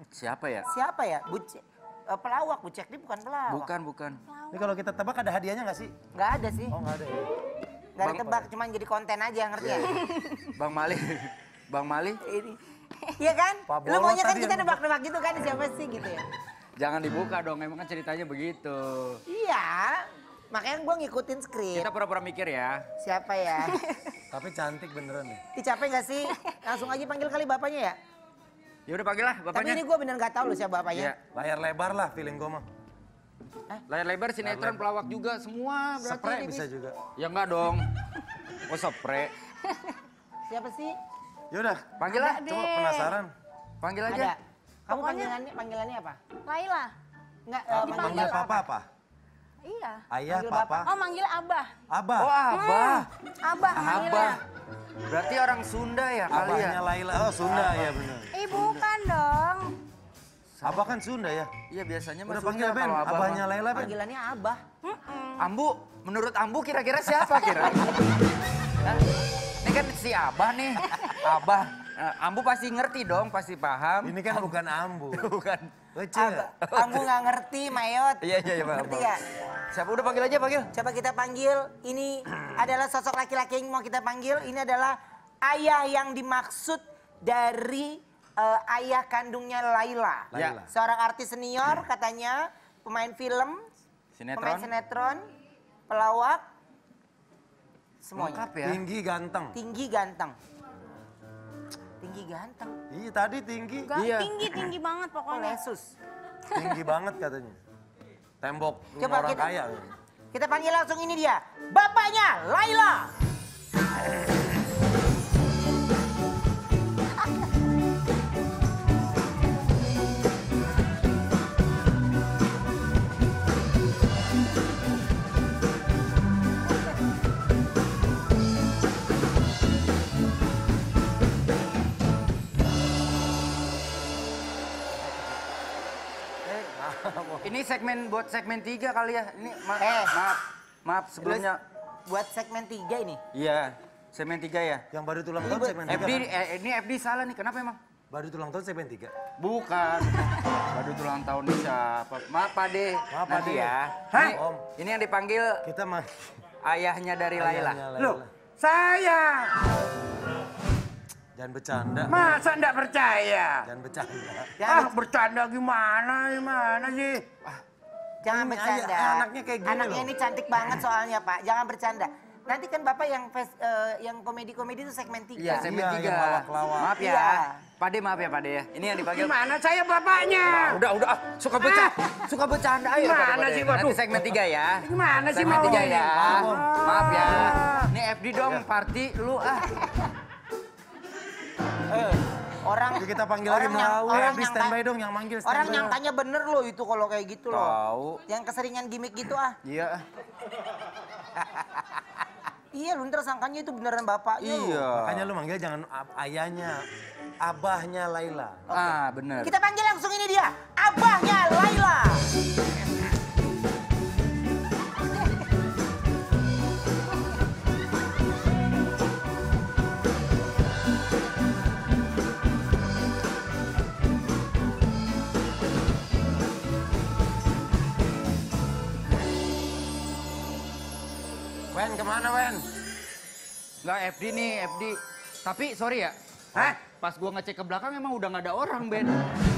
Siapa ya? Siapa ya? Pelawak, Bucek ini bukan pelawak. Bukan. Ini kalau kita tebak ada hadiahnya nggak sih? Nggak ada sih. Oh nggak ada ya? Nggak ditebak, cuman jadi konten aja, ngerti ya? Bang Mali. Bang Mali. Iya kan? Pak Lu Bolot maunya kan tadi kita yang nebak-nebak gitu kan, siapa sih gitu ya? Jangan dibuka dong, emang kan ceritanya begitu. Iya, makanya gue ngikutin skrip. Kita pura-pura mikir ya. Siapa ya? Tapi cantik beneran nih. Ih, capek nggak sih? Langsung aja panggil kali bapaknya ya? Ya udah panggil lah Tapi bapaknya. ini gue bener nggak tahu loh siapa bapaknya. Iya. Layar lebar lah feeling gue mah. Layar lebar, sinetron, pelawak juga, semua berarti. Spray ini bisa juga. Ya enggak dong. Oh spray. Siapa sih? Yaudah, Panggil lah. coba penasaran. Panggil aja. Ada. Kamu Pokoknya- panggilannya apa? Laila. Enggak, Manggil papa apa? Iya. Ayah, Manggil papa? Oh manggil Abah. Abah. Oh Abah. Abah Abah. manggilnya. Berarti orang Sunda ya kali ya? Abahnya Laila. Oh Sunda ya bener. Bukan dong. Abah kan Sunda ya? Iya biasanya mah Udah Sunda panggil Ben, kalau Abah abahnya mah. Laila Ben. Panggilannya Abah. Ambu, menurut Ambu kira-kira siapa kira? Hah? Ini kan si Abah nih. Abah. Ambu pasti ngerti dong, pasti paham. Ini kan bukan ambu. Bukan. Lucu. Ambu nggak ngerti, Mayot. Iya, maaf. Ngerti ya? Siapa udah panggil aja, panggil. Coba kita panggil, ini adalah sosok laki-laki yang mau kita panggil. Ini adalah ayah yang dimaksud dari ayah kandungnya Laila. Laila. Seorang artis senior katanya, pemain film, pemain sinetron, pelawak, semuanya. Lengkap ya. Tinggi ganteng. Tinggi ganteng. Tinggi ganteng. Iya tadi tinggi. Gak Iya. tinggi banget Oh, pokoknya. Lesus. Tinggi banget katanya. Tembok rumah Coba orang kita, kaya. kita panggil langsung ini dia. Bapaknya Laila. Ini segmen buat segmen 3 kali ya. Ini maaf sebelumnya. Buat segmen 3 ini. Iya, segmen 3 ya. Yang baru tulang tahun segmen 3 FD, kan? ini FD salah nih, kenapa emang? Baru tulang tahun segmen 3. Bukan. Baru ulang tahun nih siapa? Maaf Pak De. Maaf, Pak Nanti De. ya. Hah? Ini, Om. ini yang dipanggil Kita mah. ayahnya dari Laila. Ayahnya Loh, saya Jangan bercanda. masa enggak percaya? Jangan bercanda. Ah, bercanda gimana sih? Jangan Ini bercanda. anaknya kayak gini Anaknya loh. ini cantik banget soalnya Pak. Jangan bercanda. Nanti kan Bapak yang komedi-komedi itu segmen 3. Iya, segmen Iya, 3. yang lawak-lawak. Maaf ya. Iya. Pak De, maaf ya Pak De ya. Ini yang dipanggil. Gimana saya bapaknya? Udah, suka bercanda ayo. Gimana Pak De. sih, waduh. Nanti segmen 3 ya. Gimana sih Segmen 3 maunya? ya. Om. Maaf ya. Ini FD dong, party lu Orang Yuk kita panggil lagi. orang FD standby dong yang manggil Orang standby. nyangkanya bener loh itu kalau kayak gitu loh. Tahu. Yang keseringan gimmick gitu ah. Iya. Iya lu ntar sangkanya itu beneran bapaknya loh. Iya. Makanya lu manggil jangan ayahnya. Abahnya Laila. Ah, bener. Kita panggil langsung ini dia. Abahnya Laila. Wen kemana Wen? Nggak FD nih, FD. Tapi sorry ya. Hah? Pas gua ngecek ke belakang emang udah nggak ada orang, Ben.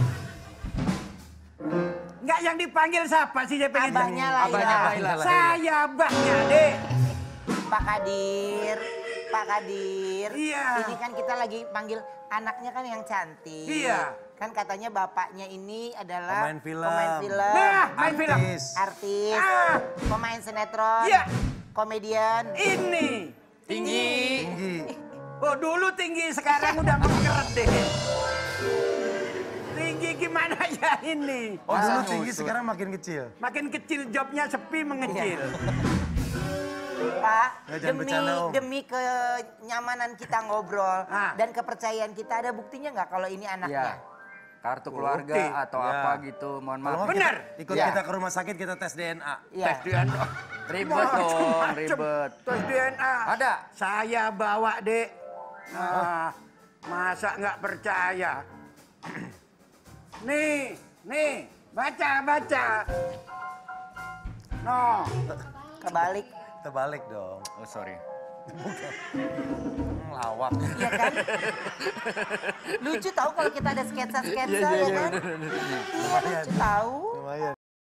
Enggak yang dipanggil siapa sih saya pengen Abahnya tahu. Laila. Abahnya Laila. Saya abahnya, Dek. Pak Kadir. Pak Kadir. Iya. Ini kan kita lagi panggil anaknya kan yang cantik. Iya. Kan katanya bapaknya ini adalah Pemain film. Nah, main film. artis, Ah. pemain sinetron, Iya. komedian. Ini. Tinggi. Tinggi. Oh dulu tinggi, sekarang udah mengkeret deh. Tinggi gimana ya ini? Oh dulu Masa tinggi nyusut? sekarang makin kecil. Makin kecil jobnya sepi mengecil. Pak, Ya, jangan bercanda, Om. demi kenyamanan kita ngobrol Ah. dan kepercayaan kita ada buktinya nggak kalau ini anaknya? Ya. Kartu keluarga Bukti. atau Ya. apa gitu, mohon Kalau maaf. nggak Benar. Ikut Ya. kita ke rumah sakit kita tes DNA. Iya. Tes DNA. Ribet dong, ribet. Tes DNA. Ada? Saya bawa, Dek. Nah, masa nggak percaya? Nih, baca. No. Kebalik. Terbalik dong. Oh sorry. Lawak. Iya kan? Lucu tahu kalau kita ada sketsa-sketsa ya kan? Iya lucu tahu. Lumayan.